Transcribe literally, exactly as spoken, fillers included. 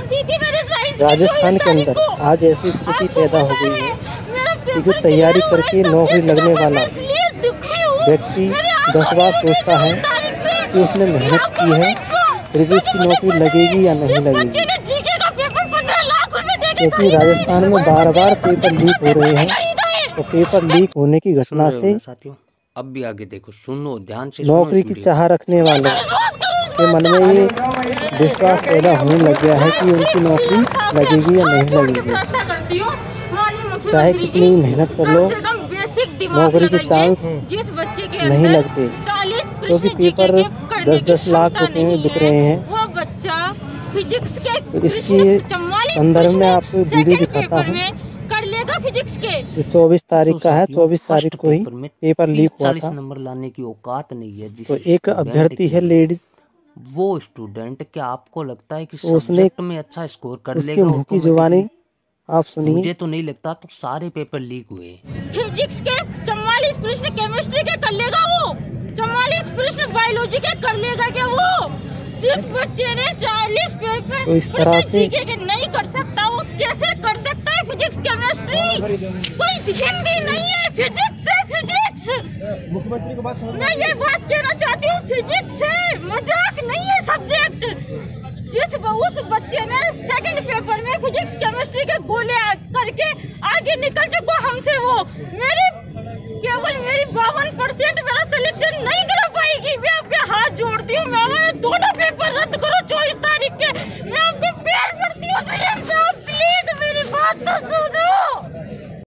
राजस्थान के अंदर आज ऐसी स्थिति पैदा हो गई है कि जो तैयारी करके नौकरी लगने वाला व्यक्ति दस बार सोचता है कि उसने मेहनत की है, फिर भी उसकी नौकरी लगेगी या नहीं लगेगी। क्योंकि राजस्थान में बार बार पेपर लीक हो रहे हैं, तो पेपर लीक होने की घटना से साथियों अब भी आगे देखो, सुनो ध्यान से। नौकरी की चाह रखने वालों के मन में ये विश्वास पैदा होने लग गया है कि उनकी नौकरी लगेगी या नहीं लगेगी। चाहे कितनी भी मेहनत कर लो, नौकरी के चांस नहीं लगते, क्योंकि तो पेपर दस दस लाख रुपए में बिक रहे हैं। तो इसकी संदर्भ में आपको वीडियो दिखाता हूँ। कर लेगा फिजिक्स के। चौबीस तारीख का है, चौबीस तारीख को ही पेपर लीक हुआ था। नंबर लाने की औकात नहीं है। तो एक अभ्यर्थी है लेडीज, वो स्टूडेंट, क्या आपको लगता है कि सब्जेक्ट में अच्छा स्कोर कर उसके लेगा? मुंह की जुबानी आप सुनिए। मुझे तो नहीं लगता, तो सारे पेपर लीक हुए। फिजिक्स के चौवालीस प्रश्न, केमिस्ट्री के कर लेगा वो, चौवालीस प्रश्न बायोलॉजी के कर लेगा क्या वो? जिस बच्चे ने चालीस पेपर तो इस तरह से के नहीं कर सकता, वो कैसे कर सकता है फिजिक्स केमिस्ट्री? कोई हिंदी नहीं है, फिजिक्स है फिजिक्स। मुख्यमंत्री को बात समझ, मैं ये बात कहना चाहती हूँ, फिजिक्स है, मजाक नहीं है सब्जेक्ट। जिस उस बच्चे ने सेकंड पेपर में फिजिक्स केमिस्ट्री के गोले करके आगे निकल चुका हमसे, वो मेरे